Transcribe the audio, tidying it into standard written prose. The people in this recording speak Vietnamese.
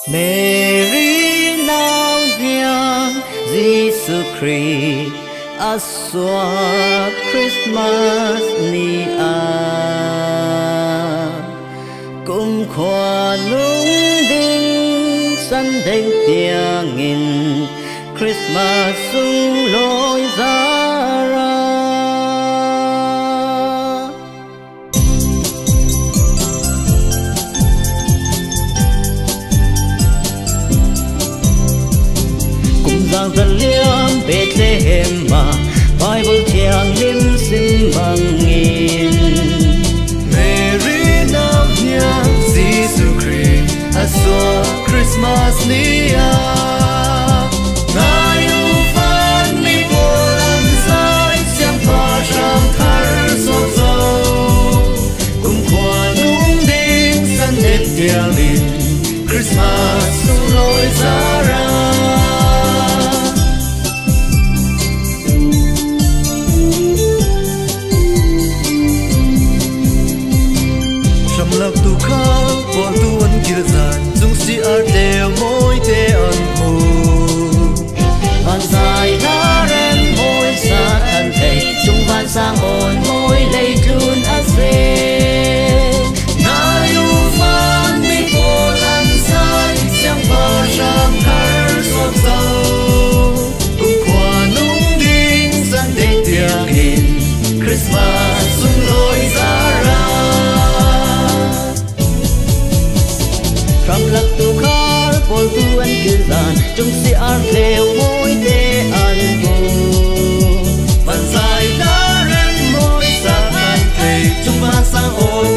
Mary nào nhang Jesus Christ aswa Christmas ni cùng khoa lung đinh sân đêm tiếng in Christmas sung lối ra ra giang dân liang Bethlehem mà Bible thiang lim sim bằng nghìn Mary nam nhang Jesus Christ aswa Christmas nia ngài u phan mi bulan sai xiang pa sang thar so zo cùng khoa nung đêm sân đẹp thiang lim Christmas sung lối ra ra tu khá bỏ tu ăn kia dàn dung si ar đều môi thế ăn mù bàn dài lá ren môi xa thân thầy chung van sang ồn môi lây trun a xe na yu phan mi cô lan sai xiang pa sang thar sốt dâu cùng khoa nung đinh san đêm tiếng hin Christmas sung lối ra ra From lắc tu khá bol tu ăn kia dàn chung si ar leo môi thế ăn mù bàn dài đã ren môi xa ăn thầy chung van sang ồn